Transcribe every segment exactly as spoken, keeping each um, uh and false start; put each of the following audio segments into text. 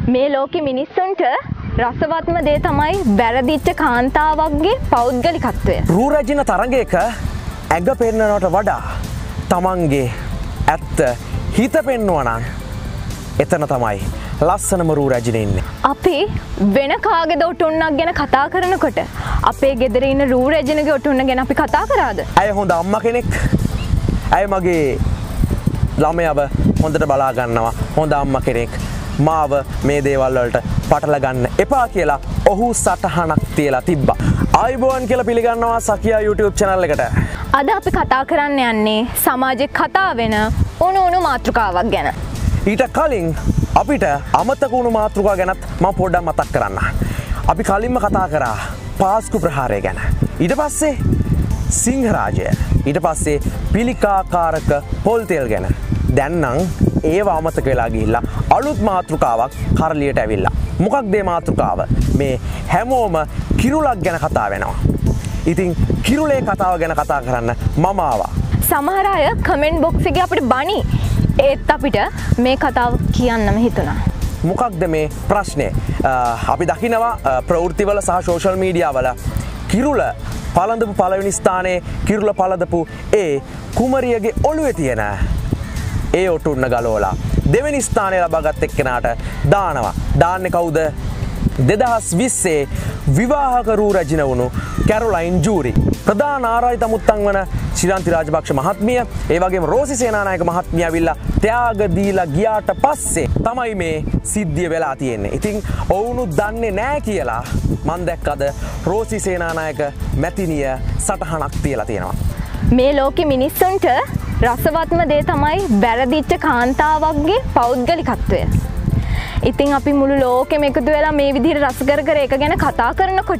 මේ ලෝකෙ මිනිස්සුන්ට රසවත්ම දේ තමයි වැරදිච්ච කාන්තාවක්ගේ පෞද්ගලිකත්වය. රූ රැජින තරඟයක ඇඟ පෙන්නනවට වඩා තමන්ගේ ඇත්ත හිත පෙන්වනවා නම් එතන තමයි ලස්සනම රූ රැජින ඉන්නේ. අපි වෙන කාගේද ඔටුන්නක් ගැන කතා කරනකොට අපේ ගෙදර ඉන්න රූ රැජිනගේ ඔටුන්න ගැන අපි කතා කරාද? ඇය හොඳ අම්මා කෙනෙක්. ඇය මගේ ළමයව හොඳට බලා ගන්නවා. හොඳ අම්මා කෙනෙක්. මාව මේ දේවල් වලට පටල ගන්න එපා කියලා ඔහු සටහනක් තියලා තිබ්බා. ආයුබෝවන් කියලා පිළිගන්නවා සකියා YouTube channel එකට. අද අපි කතා කරන්න යන්නේ සමාජයේ කතා වෙන උණු උණු මාතෘකාවක් ගැන. ඊට කලින් අපිට අමතක වුණු මාතෘකා ගැනත් මම පොඩ්ඩක් මතක් කරන්න. අපි කලින්ම කතා කරා පාස්කු ප්‍රහාරය ගැන. ඊට පස්සේ සිංහරාජය. ඊට පස්සේ පිළිකාකාරක පොල් තෙල් ගැන. දැන් නම් ඒව අමතක වෙලා ගිහිල්ලා අලුත් මාතෘකාවක් කරලියට ඇවිල්ලා. මොකක්ද මේ මාතෘකාව? මේ හැමෝම කිරුලක් ගැන කතා වෙනවා. ඉතින් කිරුලේ කතාව ගැන කතා කරන්න මම ආවා. සමහර අය කමෙන්ට් බොක්ස් එකේ අපිට බනි. ඒත් අපිට මේ කතාව කියන්නම හිතුණා. මොකක්ද මේ ප්‍රශ්නේ? අපි දකිනවා ප්‍රවෘත්තිවල සහ සෝෂල් මීඩියා වල කිරුල පළඳපු පළවෙනි ස්ථානයේ කිරුල පළඳපු ඒ කුමරියගේ ඔළුවේ තියෙන ඒ ඔටුන්න ගලවලා දෙවෙනි ස්ථානය ලබාගත් එක්කෙනාට දානවා. දාන්නේ කවුද? දෙදහස් විස්සේ විවාහක රූ රැජින වුණු කැරොලයින් ජූරි. ප්‍රධාන ආරාධිත මුත්තන් වන ශිරාන්ති රාජපක්ෂ මහත්මිය, ඒ වගේම රෝසි සේනානායක මහත්මිය ඇවිල්ලා ත්‍යාග දීලා ගියාට පස්සේ තමයි මේ සිද්ධිය වෙලා තියෙන්නේ. ඉතින් ඔවුනුත් දන්නේ නැහැ කියලා මම දැක්කද රෝසි සේනානායක මැතිනිය සටහනක් තියලා තියෙනවා. මේ ලෝකෙ මිනිස්සුන්ට රසවත්ම දේ තමයි වැරදිච්ච කාන්තාවක්ගේ පෞද්ගලිකත්වය. ඉතින් අපි මුළු ලෝකෙම එකතු වෙලා මේ විදිහට රස කර කර එක ගැන කතා කරනකොට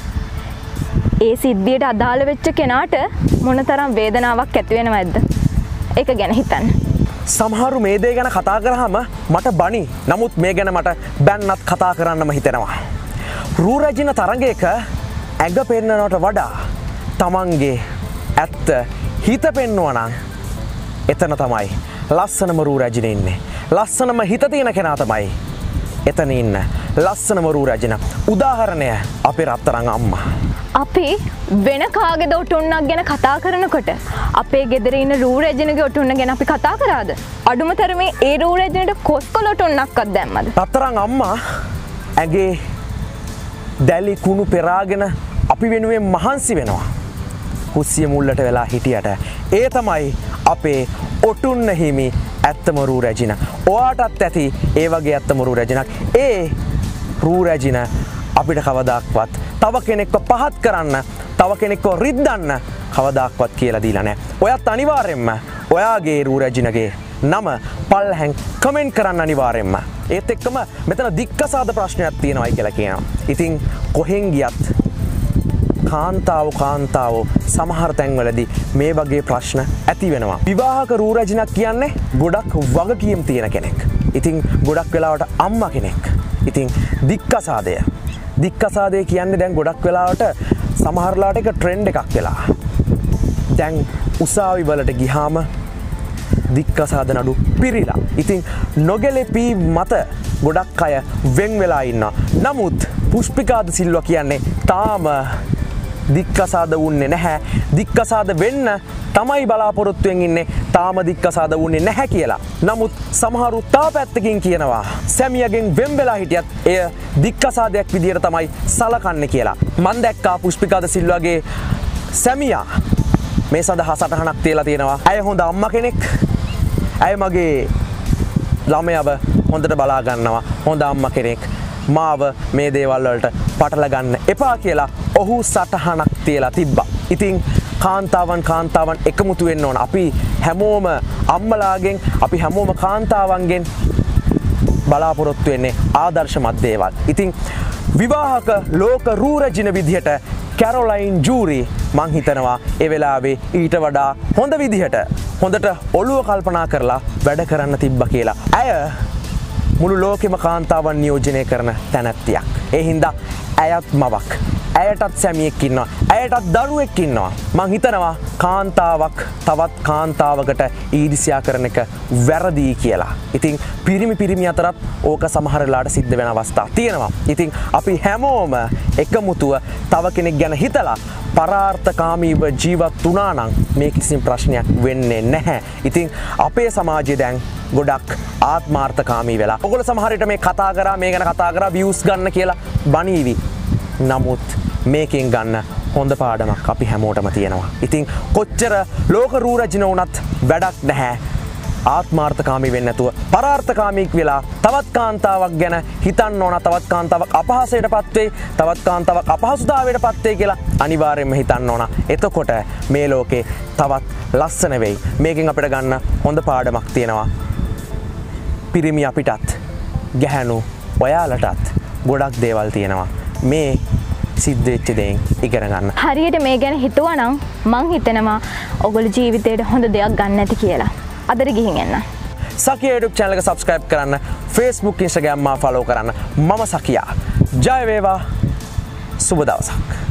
ඒ සිද්ධියට අදාළ වෙච්ච කෙනාට මොනතරම් වේදනාවක් ඇති වෙනවද? ඒක ගැන හිතන්න. සමහරු මේ දේ ගැන කතා කරාම මට බනි. නමුත් මේ ගැන මට බැන්නත් කතා කරන්නම හිතෙනවා. රූ රැජින තරඟයක ඇඟ පෙන්නනවට වඩා තමන්ගේ ඇත්ත හිත පෙන්වනවා නම් එතන තමයි ලස්සනම රූ රැජින ඉන්නේ. ලස්සනම හිත තියෙන කෙනා තමයි එතන ඉන්න ලස්සනම රූ රැජින. උදාහරණය අපේ රත්තරන් අම්මා. අපි වෙන කාගේද ඔටුන්නක් ගැන කතා කරනකොට අපේ ගෙදර ඉන්න රූ රැජිනගේ ඔටුන්න ගැන අපි කතා කරාද? අඩුම තරමේ ඒ රූ රැජිනට කොස්කොල ඔටුන්නක්වත් දැම්මද? රත්තරන් අම්මා ඇගේ දැලි කුණු පෙරාගෙන අපි වෙනුවෙන් මහන්සි වෙනවා. කුස්සිය මුල්ලට වෙලා හිටියට ඒ තමයි අපේ ඔටුන්න හිමි ඇත්තම රූ රැජින. ඔයාටත් ඇති ඒ වගේ ඇත්තම රූ රැජිනක්. ඒ රූ රැජින අපිට කවදාක්වත් තව කෙනෙක්ව පහත් කරන්න, තව කෙනෙක්ව රිද්දන්න කවදාක්වත් කියලා දීලා නැහැ. ඔයත් අනිවාර්යෙන්ම ඔයාගේ රූ රැජිනගේ නම පල්ලෙන් කමෙන්ට් කරන්න අනිවාර්යෙන්ම. ඒත් එක්කම මෙතන දික්කසාද ප්‍රශ්නයක් තියෙනවායි කියලා කියනවා. ඉතින් කොහෙන් ගියත් කාන්තාව කාන්තාව සමහර තැන්වලදී මේ වගේ ප්‍රශ්න ඇති වෙනවා. විවාහක රූ රැජිනක් කියන්නේ ගොඩක් වගකීම් තියෙන කෙනෙක්. ඉතින් ගොඩක් වෙලාවට අම්මා කෙනෙක්. ඉතින් දික්කසාදය. දික්කසාදය කියන්නේ දැන් ගොඩක් වෙලාවට සමහරලාට එක ට්‍රෙන්ඩ් එකක් වෙලා. දැන් උසාවි වලට ගිහාම දික්කසාද නඩු පිරිලා. ඉතින් නොගැලපී මත ගොඩක් අය වෙන් වෙලා ඉන්නවා. නමුත් පුෂ්පිකා ද සිල්වා කියන්නේ තාම දික්කසාද වුන්නේ නැහැ. දික්කසාද වෙන්න තමයි බලාපොරොත්තුවෙන් ඉන්නේ. තාම දික්කසාද වුන්නේ නැහැ කියලා. නමුත් සමහරු තා පැත්තකින් කියනවා සැමියාගෙන් වෙන් වෙලා හිටියත් එය දික්කසාදයක් විදියට තමයි සලකන්නේ කියලා. මම දැක්කා පුෂ්පිකා ද සිල්වාගේ සැමියා මේ සඳහා සටහනක් තියලා තියෙනවා. ඇය හොඳ අම්මා කෙනෙක්. ඇය මගේ ළමයව හොඳට බලා ගන්නවා. හොඳ අම්මා කෙනෙක්. මාව මේ දේවල් වලට පටල ගන්න එපා කියලා ඔහු සටහනක් තියලා තිබ්බා. ඉතින් කාන්තාවන් කාන්තාවන් එකමුතු වෙන්න ඕන. අපි හැමෝම අම්මලාගෙන්, අපි හැමෝම කාන්තාවන්ගෙන් බලාපොරොත්තු වෙන්නේ ආදර්ශමත් දේවල්. ඉතින් විවාහක ලෝක රූ රැජින විදිහට කැරොලයින් ජූරි මං හිතනවා ඒ වෙලාවේ ඊට වඩා හොඳ විදිහට හොඳට ඔළුව කල්පනා කරලා වැඩ කරන්න තිබ්බා කියලා. ඇය මුළු ලෝකෙම කාන්තාවන් නියෝජනය කරන තැනැත්තියක්. ඒ හින්දා ඇයත් මවක්. ඇයටත් සැමියෙක් ඉන්නවා. ඇයටත් දරුවෙක් ඉන්නවා. මං හිතනවා කාන්තාවක් තවත් කාන්තාවකට ඊර්ෂ්‍යා කරන එක වැරදි කියලා. ඉතින් පිරිමි පිරිමි අතරත් ඕක සමහර වෙලාවට සිද්ධ වෙන අවස්ථා තියෙනවා. ඉතින් අපි හැමෝම එකමුතුව තව කෙනෙක් ගැන හිතලා පරාර්ථකාමීව ජීවත් වුණා නම් මේ කිසිම ප්‍රශ්නයක් වෙන්නේ නැහැ. ඉතින් අපේ සමාජය දැන් ගොඩක් ආත්මාර්ථකාමී වෙලා. ඔයගොල්ලෝ සමහර විට මේ කතා කරා මේ ගැන කතා කරා views ගන්න කියලා බණීවි. නමුත් මේකෙන් ගන්න හොඳ පාඩමක් අපි හැමෝටම තියෙනවා. ඉතින් කොච්චර ලෝක රූරජින වුණත් වැඩක් නැහැ. ආත්මාර්ථකාමී වෙන්නේ නැතුව පරාර්ථකාමීක් වෙලා තවත් කාන්තාවක් ගැන හිතන්න ඕන, තවත් කාන්තාවක් අපහාසයටපත් වෙයි, තවත් කාන්තාවක් අපහසුතාවයටපත් වෙයි කියලා අනිවාර්යයෙන්ම හිතන්න ඕන. එතකොට මේ ලෝකේ තවත් ලස්සන වෙයි. මේකෙන් අපිට ගන්න හොඳ පාඩමක් තියෙනවා. පිරිමි අපිටත් ගැහැණු ඔයාලටත් ගොඩක් දේවල් තියෙනවා. මේ සිද්ධ වෙච්ච දේෙන් ඉගෙන ගන්න. හරියට මේ ගැන හිතුවා නම් මං හිතනවා ඔයගොල්ලෝ ජීවිතේට හොඳ දෙයක් ගන්න නැති කියලා. අදට ගිහින් එන්න. සකියා YouTube channel එක subscribe කරන්න, Facebook Instagram මා follow කරන්න. මම සකියා. ජය වේවා. සුබ දවසක්.